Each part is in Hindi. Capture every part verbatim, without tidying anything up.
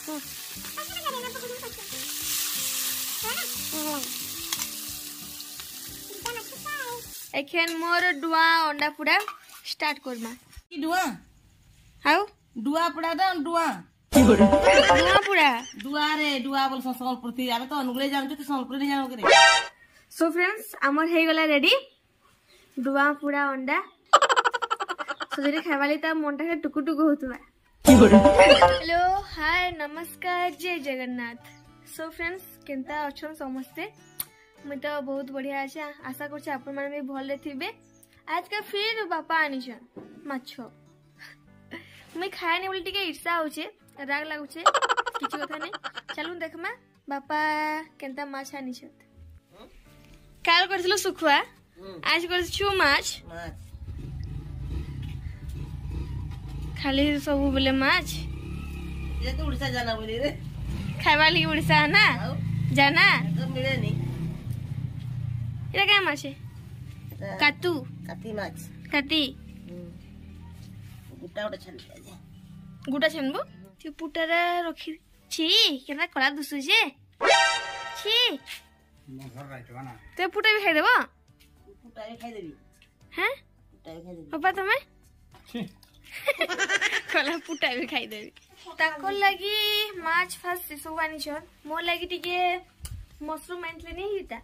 एखन मोर डुआ अंडा पुड़ा स्टार्ट करमा की डुआ हाउ डुआ पुड़ा दा डुआ डुआ पुड़ा डुआ रे डुआ बोल संबलपुर थी आबे तो अनुगुले जानते तो संबलपुर नहीं जानो करे। सो फ्रेंड्स हमर हे गला रेडी डुआ पुड़ा अंडा सो जरे खाइबाली त मनटा के टुकु टुकु होतबा। हेलो हाय नमस्कार जय जगन्नाथ। सो फ्रेंड्स केनता अछन समस्ते मैं तो बहुत बढ़िया अच्छे आशा कर आपण मैंने भी भले थे। आज का फिर बापा आनीछन माछ मुई खाए बोली टिके ईर्षा होचे राग लागुचे किछि कथा नहीं चलू देखमा बापा केनता माछ आनीछन। काल करथिलो सुखुआ आज करछु माछ खाली सब बोले माछ ये तो उड़ीसा जाना बोली रे खाइबा लगी उड़ीसा ना जाना तो मिले नहीं इरा क्या माछ है कातू काती माछ काती गुटा गुटा छान दिया गुटा छानबो ती पुटारा रखी छी केना कला दुसु जे छी घर राइतबा ना ते पुटा भी खाइ देबो पुटा भी खाइ देबी हैं पुटा भी खाइ देबी पापा तमे छी कला पुटा भी खाइ देबी ताको लागि माछ फास सेसो बानी छन मोर लागि टिके मशरूम एंटले नहीं हिता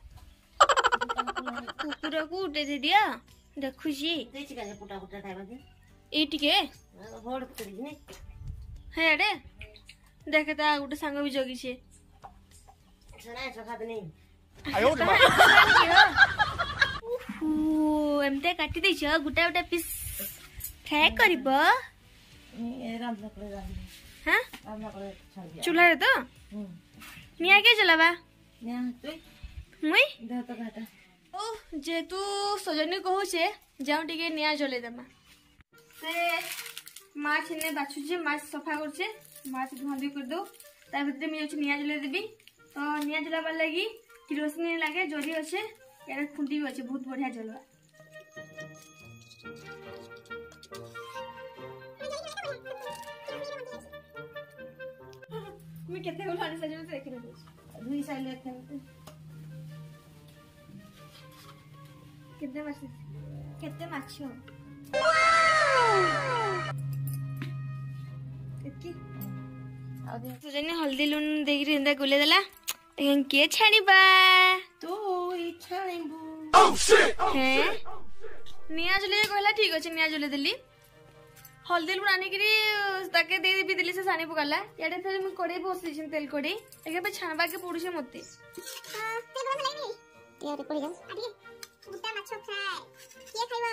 कुकुर को उठे दे दिया देखु जी देछि का पुटा पुटा खाइबा दे ए टिके होड़ पुटा दिने हे अरे देखता गुटे संग भी जगी छे छना छखा दे नहीं आयो रे ओहो एमते काटी दै छ गुटा गुटा पीस फ्राई करबो ए राम पकड़े राम हां राम पकड़े छान दिया चूल्हा रे तो हम निया के जलाबा या तू मुई दे तो घाटा ओ जे तू सजनी कहू छे जाऊ टिके निया जले दमा से माछ ने बाछु जे माछ सफा कर छे माछ धोंदी कर दो ता भीतर में अछि निया जले देबी तो निया जलाबा लागि किरोसिन लागे जरी अछि यार खुंडी भी अछि बहुत बढ़िया जलवा मैं केते बोलानी सजो से देख रही दुई साइले खेलते केते माछ केते माछ एकी आ दे सुजनी हल्दी लून देख रही इंदा गुले देला एहन के छाणीबा तू इच्छा नहीं बू हैं निया जले कहला ठीक अछि निया जले देली हल्दी लून आनी करी ताके दे भी देली से सानी पकाला याडे फिर मैं कड़े बसली छिन तेल कड़े एके पे छाणबा के पडुछे मते हां ते गरम लागनी यार पड़ी जा अरे गुटा माछ फ्राई के खाइबो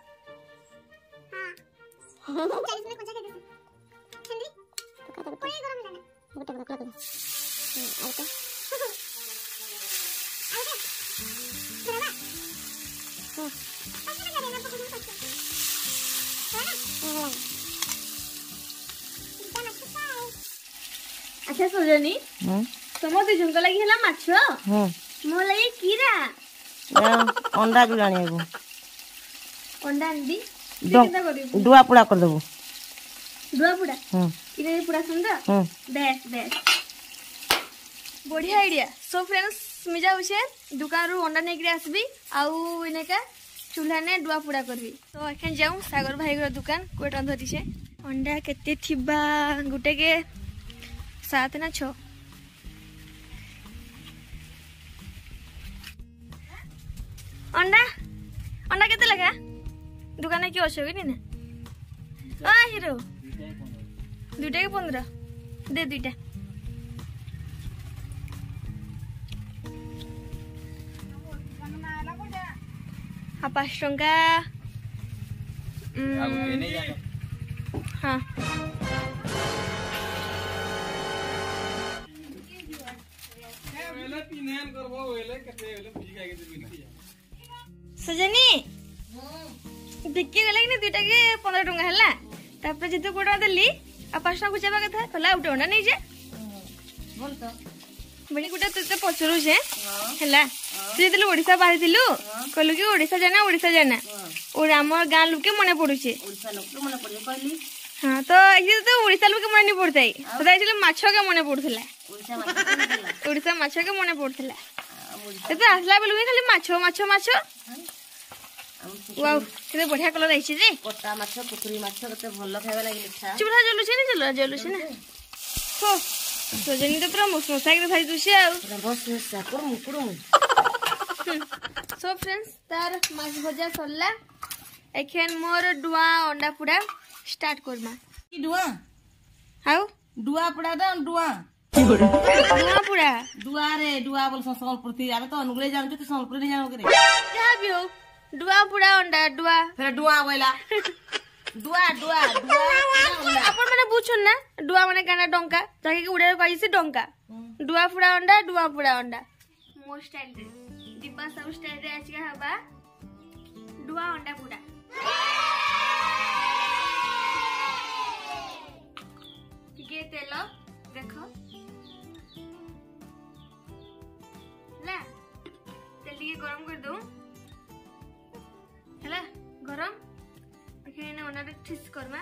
हां चालीस में कोंचा के दे ठंडी तो का तो पड़ी गरम लागे गुटा गुटा कर आओ तो आओ तो चला हां अच्छा लगा ना पकड़ सकते अच्छा सुजनी हम तुम दे झुंका लगी हला माछ हम मो लगी कीरा अंडा जुलानी एगो अंडा अंडी दो केता करी डुआ पुड़ा कर देबो दुआ पुड़ा हम इरे पुड़ा सुंदर हम बेस्ट बेस्ट बढ़िया आइडिया सो फ्रेंड्स मी जाऊ छे दुकान रु अंडा नेकरी आसबी आउ इनेका चूल्हा ने डुआ पुड़ा करबी तो एखन जाऊ सागर भाई गर दुकान कोट अंधरी छे अंडा केते थिबा गुटे के सात ना छ अंडा अंडा केते लगा दुकान की अच्छे कि ना आ हिरो दुटा के पंद्रह दे दुटा हाँ पाँच टंका हाँ सजनी बिकी गला कि दुटा के पंद्रह टंका है तापर जेते कोटा देली आ पाँच टंका खुचेबा कथा कहला उठे अंडा नहीं जे बोल तो बड़ी गुटा तते पचरू छे हला तू जेते ओडिसा बाहर थिलु कहलु कि ओडिसा जाना ओडिसा जाना और हमर गां लोग के मने पडु छे ओडिसा लोग तो मने पड़े कहली हाँ तो ये तो ओडिशा लोग के मन पड़ता है तो एक्चुअली माछ के मन पड़थला ओडिशा माछ ओडिशा माछ के मन पड़थला ए तो आसला बेलु खाली माछ माछ माछ वाओ केते बढ़िया कलर आइछि जे कोटा माछ पुकुरी माछ केते भलो खाइबा लागि इच्छा चुड़ा जलुछि नि जलु जलुछि ना हो सजनी तो पूरा मसमसा के भाई दुछि आ बस साकुर मुकुरु सो फ्रेंड्स तार माछ भजा सरला एखन मोर डुआ अंडा पुडा स्टार्ट करबा की डुआ हाउ डुआ पड़ा दा डुआ डुआ पुडा डुआ रे डुआ बोल संस्कृत थी आबे तो अनुगुले जानते तो संस्कृत नहीं जानो करे जहाँ भी हो डुआ पुडा अंडा डुआ फिर डुआ बोला डुआ डुआ डुआ अपन माने बुझुन ना डुआ माने काना डंका जाके के उड़े कहि से डंका डुआ पुडा अंडा डुआ पुडा अंडा मोर स्टाइल रे डिब्बा सब स्टाइल रे आज का हबा डुआ अंडा पुडा टिके तेल देखो ला तेल टिके गरम कर दो हैला गरम एखने अंडा रे ठिस करबा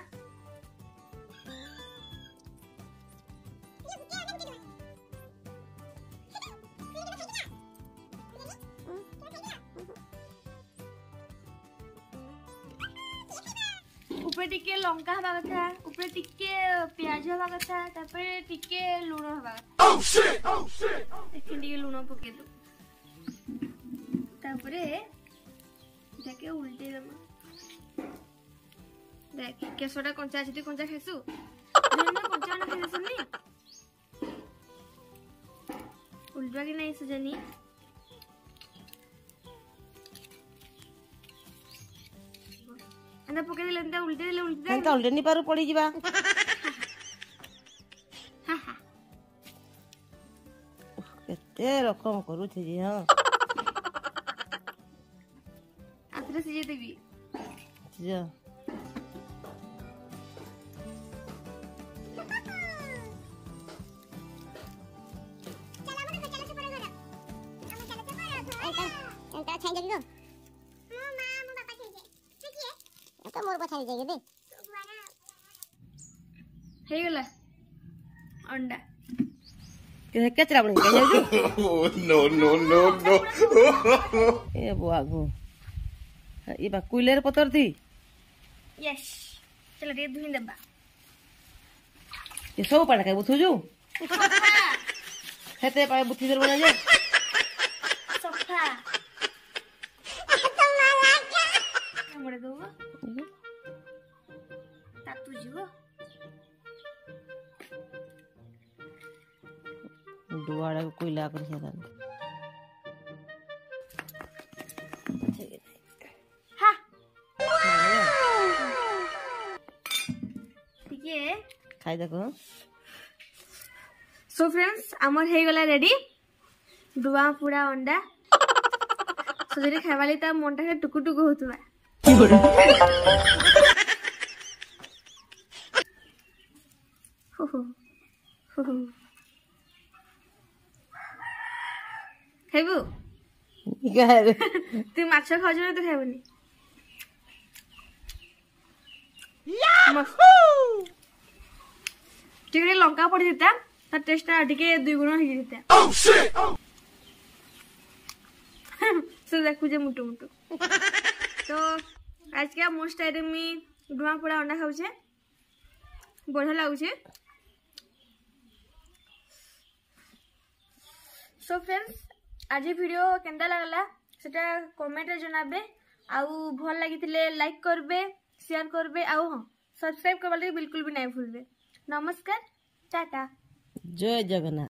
ऊपर टिके लंका हवा कथा ऊपर टिके प्याज हवा कथा तापर टिके लूण हवा कथा ओह शिट ओह शिट एखन टिके लूण पके दो तापरे जाके उल्टे दमा देख केसोटा कंचा छिटी कंचा खेसु देना कंचा ना खेसु नी उल्टा कि नहीं सजनी अंदर पके दिले अंदर उल्टे दिले उल्टे हम तो उल्टे नहीं पारू पड़ी जीवा केते रकम करू छी जी हां आथरे सिजे देबी जा एंटा छाई जगी गो हां मां मो पापा छाई जे किए एंटा मोर पापा छाई जे दे हे गेला अंडा के केचरा बणी के जाऊ नो नो नो नो ए बुआगो ई बा कुइलेर पतर थी यस चलो रे धुई दबा ये सब पड़ा के बुथुजु हेते पाए बुथि दर बना जे सफा मोड़े दो तातु जीवो दुआड़ा को कोइला कर छदा हा ठीक है खाई देखो सो फ्रेंड्स आमर हे गला रेडी डुआ पुडा अंडा सजरी खाइबाली ता मनटा के टुकु टुकु होतबा हो हो हो खाइबू गारे तू माछ खाजो ना तो खाइबनी टिके लंका पड़ी देता ता टेस्ट टिके दुई गुण हो देता सो देखु जे मुटु मुटु तो आज के मोस्ट आइटम में डुआ पुडा अंडा खाउछे बढ़िया लागुछे सो फ्रेंड्स आज वीडियो केंदा लागला सेटा कमेंट रे जनाबे आउ भल लागितिले लाइक करबे शेयर करबे आउ हां सब्सक्राइब करबा बिल्कुल भी नहीं भूलबे नमस्कार टाटा जय जगन्नाथ।